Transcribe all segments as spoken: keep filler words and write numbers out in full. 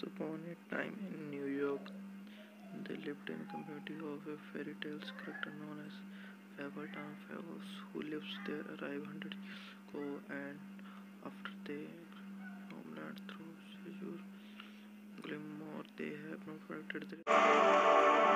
Once upon a time in New York, they lived in a community of a fairy tales character known as Fabletown Fables, who lives there arrived hundred years ago, and after their homeland through seizure, Glimmer, they have not protected their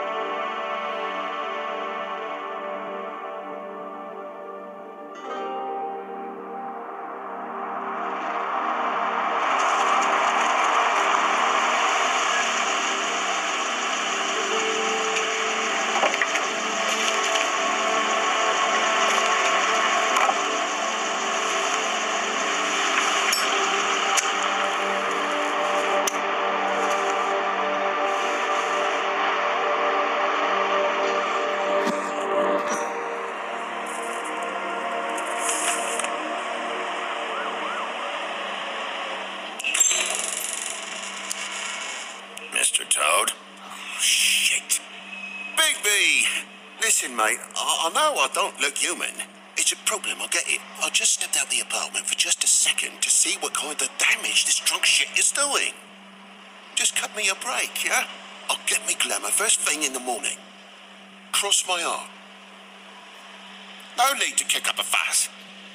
Mister Toad? Oh, shit. Bigby! Listen, mate, I, I know I don't look human. It's a problem, I get it. I just stepped out the apartment for just a second to see what kind of damage this drunk shit is doing. Just cut me a break, yeah? I'll get me glamour first thing in the morning. Cross my heart. No need to kick up a fuss.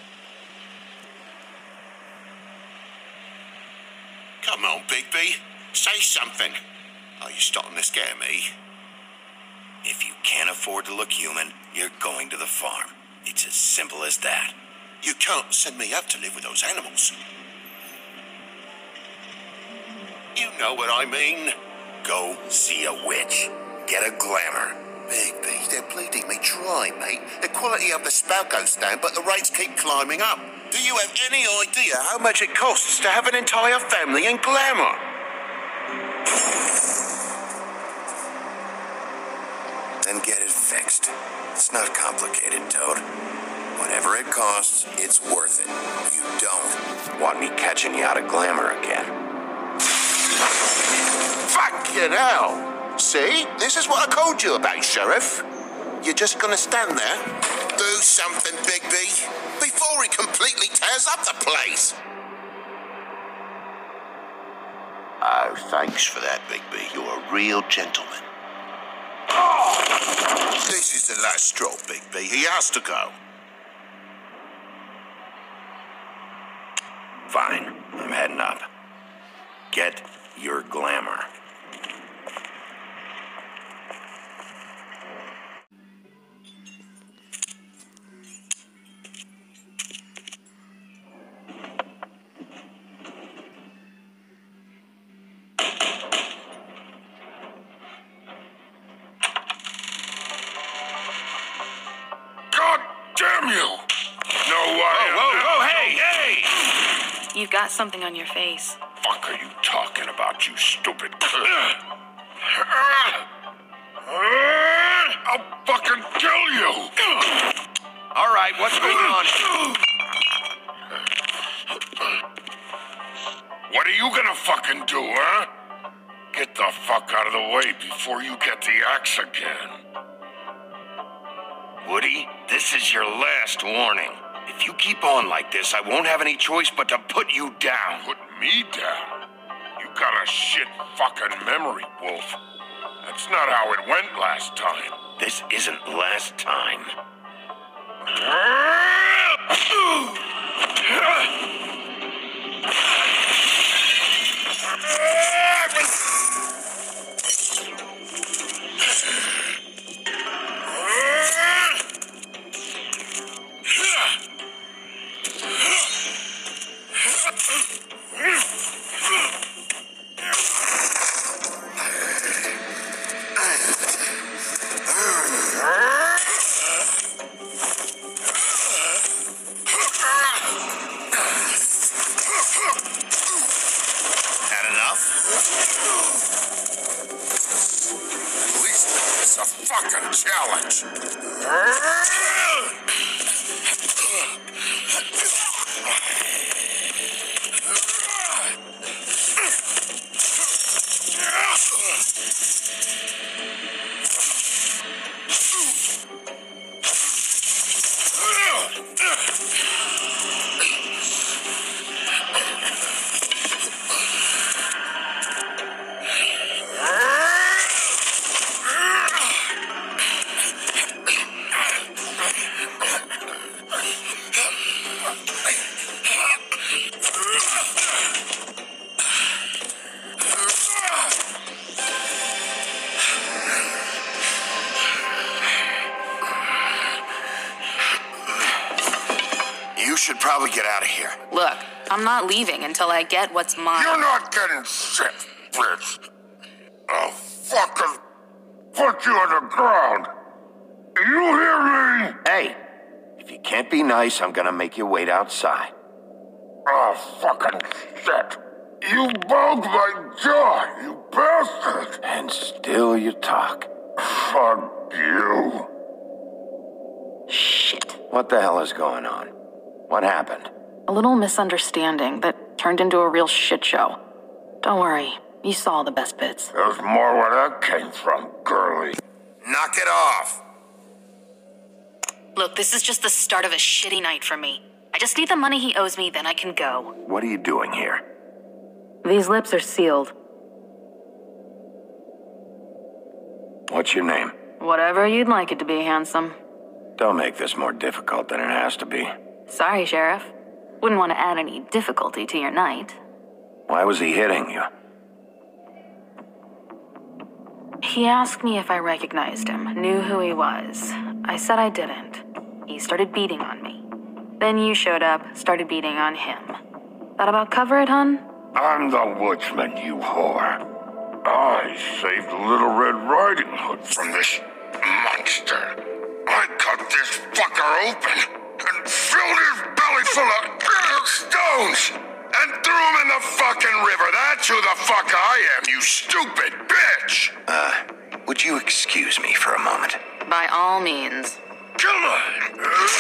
Come on, Bigby. Say something. Are you starting to scare me? If you can't afford to look human, you're going to the farm. It's as simple as that. You can't send me up to live with those animals. You know what I mean. Go see a witch. Get a glamour. Bigby, they're bleeding me dry, mate. The quality of the spout goes down, but the rates keep climbing up. Do you have any idea how much it costs to have an entire family in glamour? Then get it fixed. It's not complicated, Toad. Whatever it costs, it's worth it. You don't want me catching you out of glamour again. Fucking hell! See? This is what I called you about, Sheriff. You're just gonna stand there? Do something, Bigby, before he completely tears up the place. Oh, thanks for that, Bigby. You're a real gentleman. Oh! This is the last straw, Bigby. He has to go. Fine. I'm heading up. Get your glamour. Damn you! No way! Whoa, whoa, whoa, hey, hey! You've got something on your face. Fuck are you talking about, you stupid? I'll fucking kill you! All right, what's going on? What are you gonna fucking do, huh? Get the fuck out of the way before you get the axe again. Woody, this is your last warning. If you keep on like this, I won't have any choice but to put you down. Put me down? You got a shit fucking memory, Wolf. That's not how it went last time. This isn't last time. At least it's a fucking challenge. probably get out of here. Look, I'm not leaving until I get what's mine. You're not getting shit, bitch. I'll fucking put you on the ground. You hear me? Hey, if you can't be nice, I'm gonna make you wait outside. Oh, fucking shit. You broke my jaw, you bastard. And still you talk. Fuck you. Shit. What the hell is going on? What happened? A little misunderstanding that turned into a real shit show. Don't worry, you saw the best bits. There's more where that came from, girlie. Knock it off. Look, this is just the start of a shitty night for me. I just need the money he owes me, then I can go. What are you doing here? These lips are sealed. What's your name? Whatever you'd like it to be, handsome. Don't make this more difficult than it has to be. Sorry, Sheriff. Wouldn't want to add any difficulty to your night. Why was he hitting you? He asked me if I recognized him, knew who he was. I said I didn't. He started beating on me. Then you showed up, started beating on him. That about cover it, hun? I'm the woodsman, you whore. I saved Little Red Riding Hood from this monster. I cut this fucker open and filled his belly full of stones and threw him in the fucking river. That's who the fuck I am, you stupid bitch! Uh, would you excuse me for a moment? By all means. Come on!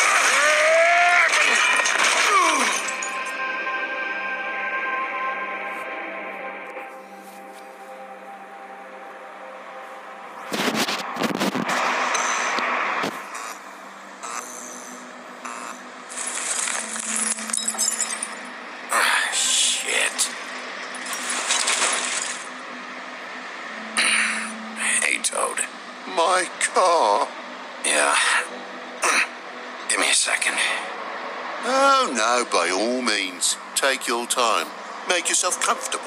My car? Yeah. Give me a second. Oh, no, by all means. Take your time. Make yourself comfortable.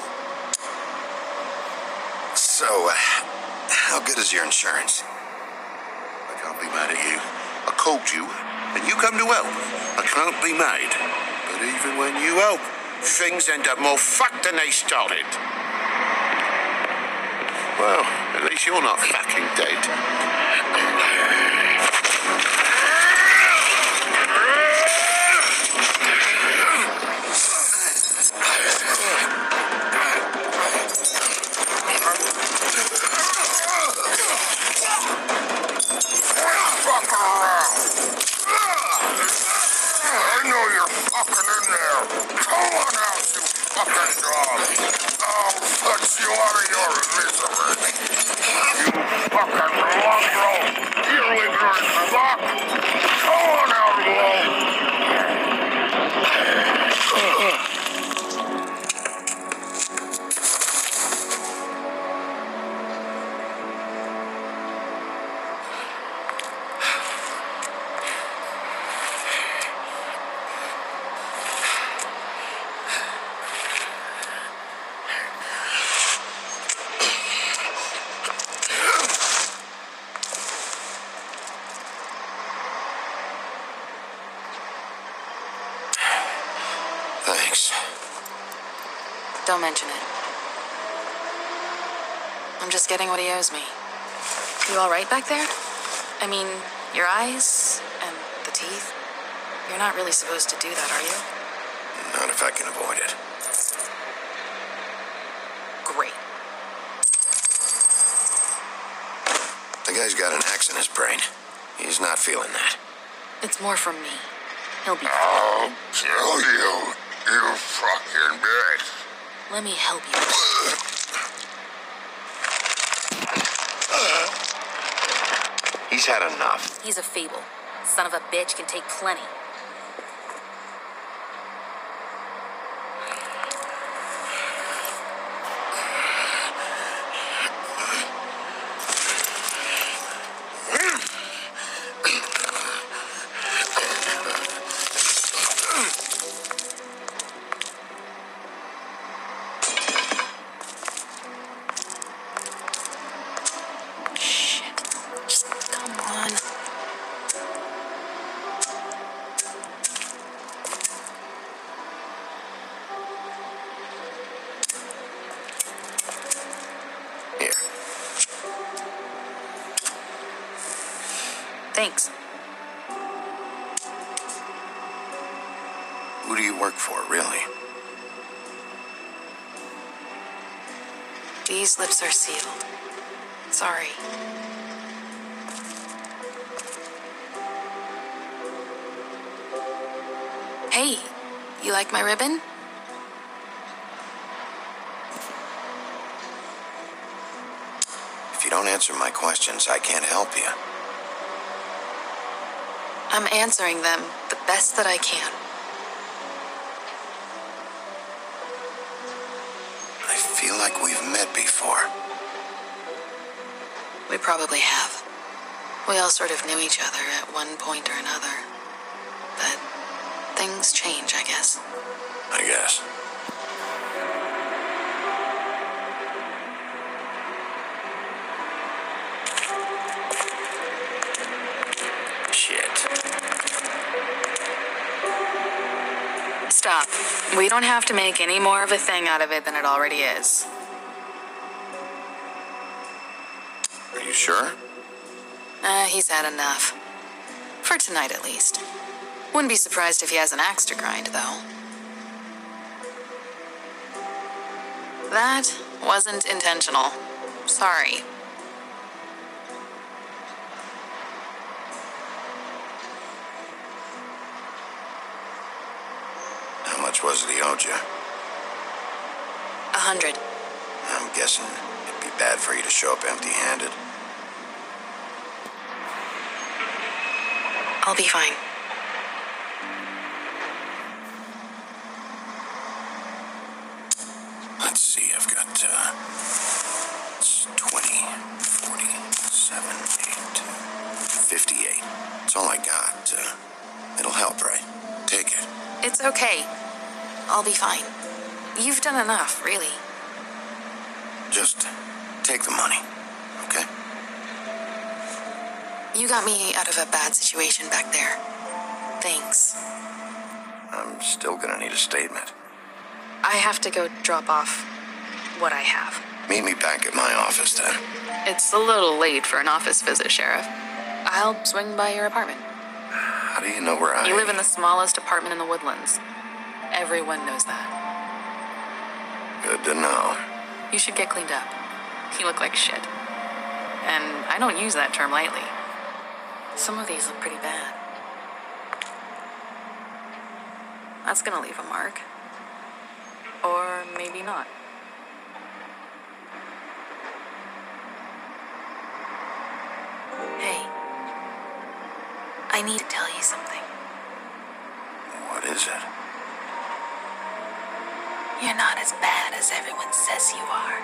So, uh, how good is your insurance? I can't be mad at you. I called you, and you come to help. I can't be mad. But even when you help, things end up more fucked than they started. Well, at least you're not fucking dead. Fuck around. I know you're fucking in there. Come on out, you fucking dog. I'll put you out of your misery. You fucking mongrel. You ignorant fuck. Come on out, Wolf. Thanks. Don't mention it. I'm just getting what he owes me. You all right back there? I mean, your eyes and the teeth? You're not really supposed to do that, are you? Not if I can avoid it. Great. The guy's got an axe in his brain. He's not feeling that. It's more from me. He'll be I'll kill you, you fucking bitch. Let me help you. He's had enough. He's a fable. Son of a bitch can take plenty. Thanks. Who do you work for, really? These lips are sealed. Sorry. Hey, you like my ribbon? If you don't answer my questions, I can't help you. I'm answering them the best that I can. I feel like we've met before. We probably have. We all sort of knew each other at one point or another. But things change, I guess. I guess. Shit. Stop. We don't have to make any more of a thing out of it than it already is. Are you sure? Uh, he's had enough. For tonight, at least. Wouldn't be surprised if he has an axe to grind, though. That wasn't intentional. Sorry. How much was it he owed you? A hundred. I'm guessing it'd be bad for you to show up empty-handed. I'll be fine. Let's see, I've got, uh, it's twenty, forty, seven, eight, fifty-eight. That's all I got. Uh, it'll help, right? Take it. It's okay. I'll be fine. You've done enough, really. Just take the money, okay? You got me out of a bad situation back there. Thanks. I'm still gonna need a statement. I have to go drop off what I have. Meet me back at my office, then. It's a little late for an office visit, Sheriff. I'll swing by your apartment. How do you know where I... You live in the smallest apartment in the Woodlands. Everyone knows that. Good to know. You should get cleaned up. You look like shit. And I don't use that term lightly. Some of these look pretty bad. That's gonna leave a mark. Or maybe not. Hey. I need to tell you something. What is it? You're not as bad as everyone says you are.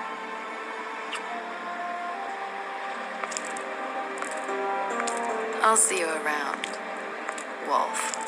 I'll see you around, Wolf.